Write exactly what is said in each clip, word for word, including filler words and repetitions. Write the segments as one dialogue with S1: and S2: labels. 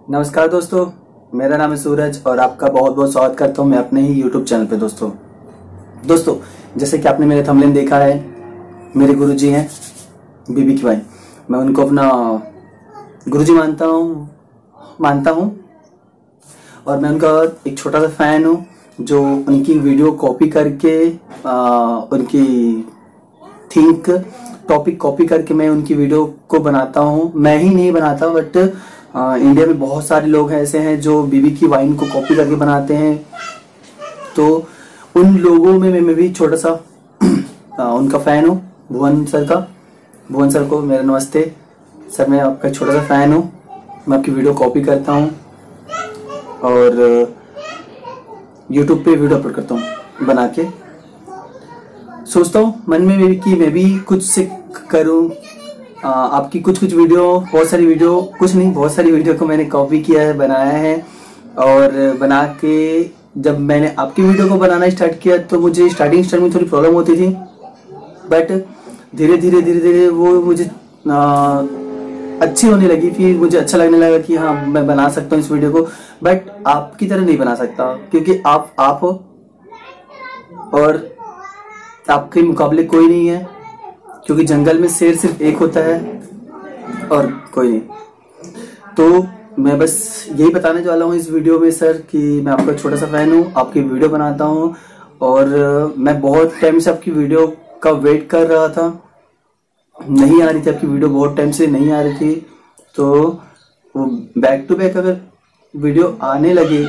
S1: नमस्कार दोस्तों, मेरा नाम है सूरज और आपका बहुत बहुत स्वागत करता हूं मैं अपने ही यूट्यूब चैनल पे। दोस्तों दोस्तों जैसे कि आपने मेरे थंबनेल देखा है, मेरे गुरुजी हैं बीबी की भाई। मैं उनको अपना गुरुजी मानता हूं मानता हूं और मैं उनका एक छोटा सा फैन हूं जो उनकी वीडियो कॉपी करके आ, उनकी थिंक टॉपिक कॉपी करके मैं उनकी वीडियो को बनाता हूं। मैं ही नहीं बनाता बट इंडिया में बहुत सारे लोग हैं ऐसे हैं जो बीबी की वाइन को कॉपी करके बनाते हैं। तो उन लोगों में मैं, मैं भी छोटा सा आ, उनका फैन हूँ, भुवन सर का। भुवन सर को मेरा नमस्ते सर, मैं आपका छोटा सा फैन हूँ। मैं आपकी वीडियो कॉपी करता हूँ और यूट्यूब पे वीडियो अपलोड करता हूँ बना के। सोचता हूँ मन में भी कि मैं भी कुछ से करूँ। आ, आपकी कुछ कुछ वीडियो, बहुत सारी वीडियो, कुछ नहीं बहुत सारी वीडियो को मैंने कॉपी किया है, बनाया है। और बना के जब मैंने आपकी वीडियो को बनाना स्टार्ट किया तो मुझे स्टार्टिंग स्टार्ट में थोड़ी प्रॉब्लम होती थी, बट धीरे धीरे धीरे धीरे वो मुझे आ, अच्छी होने लगी। फिर मुझे अच्छा लगने लगा कि हाँ मैं बना सकता हूँ इस वीडियो को, बट आपकी तरह नहीं बना सकता क्योंकि आप आप हो और आपके मुकाबले कोई नहीं है, क्योंकि जंगल में शेर सिर्फ एक होता है और कोई नहीं। तो मैं बस यही बताने वाला हूँ इस वीडियो में सर कि मैं आपका छोटा सा फैन हूँ, आपकी वीडियो बनाता हूँ और मैं बहुत टाइम से आपकी वीडियो का वेट कर रहा था। नहीं आ रही थी आपकी वीडियो, बहुत टाइम से नहीं आ रही थी। तो वो बैक टू बैक अगर वीडियो आने लगे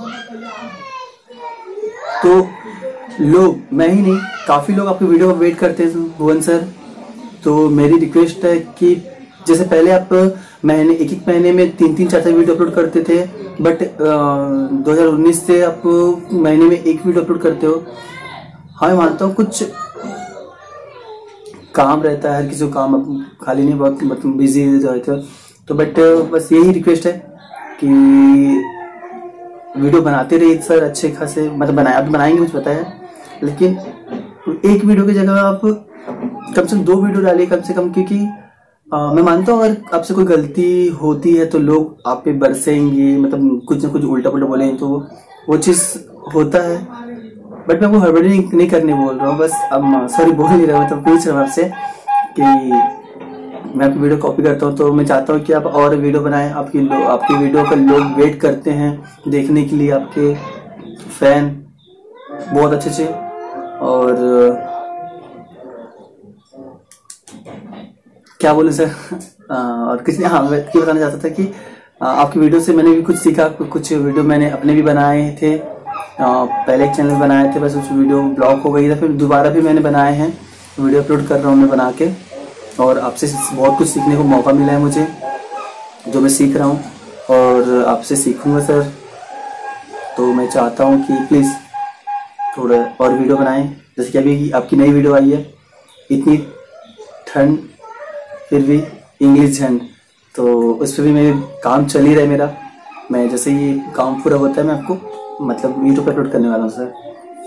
S1: तो लोग, मैं ही नहीं काफ़ी लोग आपकी वीडियो का वेट करते हैं भुवन सर। तो मेरी रिक्वेस्ट है कि जैसे पहले आप महीने एक एक महीने में तीन तीन चार चार वीडियो अपलोड करते थे, बट दो हज़ार उन्नीस से आप महीने में एक वीडियो अपलोड करते हो। हाँ मैं मानता हूँ कुछ काम रहता है, हर किसी को काम, खाली नहीं, बहुत मतलब बिजी रहते हो। तो बट बस यही रिक्वेस्ट है कि वीडियो बनाते रहिए सर अच्छे खासे, मतलब बनाए आप बनाएंगे मुझे पता है, लेकिन एक वीडियो की जगह आप कम से कम दो वीडियो डालिए कम से कम। क्योंकि आ, मैं मानता हूँ अगर आपसे कोई गलती होती है तो लोग आप पे बरसेंगे, मतलब कुछ ना कुछ उल्टा पुल्टा बोलेंगे, तो वो चीज़ होता है। बट मैं वो हड़बड़ी नहीं, नहीं करने बोल रहा हूँ, बस अब सॉरी बोल नहीं रहा हूँ, तो पूछ रहा हूँ आपसे कि मैं आपकी वीडियो कॉपी करता हूँ तो मैं चाहता हूँ कि आप और वीडियो बनाएं। आपकी आपकी वीडियो का लोग वेट करते हैं देखने के लिए, आपके फैन बहुत अच्छे से। और क्या बोले सर और कुछ नहीं। हाँ मैं ये बताना चाहता था कि आ, आपकी वीडियो से मैंने भी कुछ सीखा। कुछ वीडियो मैंने अपने भी बनाए थे, आ, पहले एक चैनल बनाए थे, बस उस वीडियो ब्लॉक हो गई था, फिर दोबारा भी मैंने बनाए हैं, वीडियो अपलोड कर रहा हूँ मैं बना के। और आपसे बहुत कुछ सीखने को मौका मिला है मुझे, जो मैं सीख रहा हूँ और आपसे सीखूँगा सर। तो मैं चाहता हूँ कि प्लीज़ थोड़ा और वीडियो बनाएं। जैसे कि अभी आपकी नई वीडियो आई है, इतनी ठंड फिर भी इंग्लिश झंड, तो उस पर भी मेरे काम चल ही रहा है मेरा। मैं जैसे ही काम पूरा होता है मैं आपको मतलब यूट्यूब पर अपलोड करने वाला हूँ सर।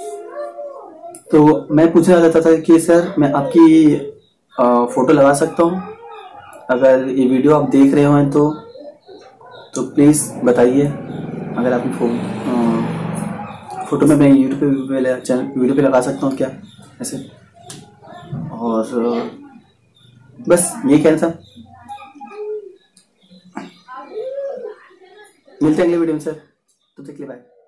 S1: तो मैं पूछना चाहता था कि सर मैं आपकी आ, फ़ोटो लगा सकता हूँ? अगर ये वीडियो आप देख रहे हो तो तो प्लीज़ बताइए। अगर आपकी फो, फ़ोटो में मैं यूट्यूब पे चैनल वीडियो पे लगा सकता हूँ क्या ऐसे? और बस यही कहना था। मिलते हैं अगले वीडियो में सर, तो तक के लिए बाय।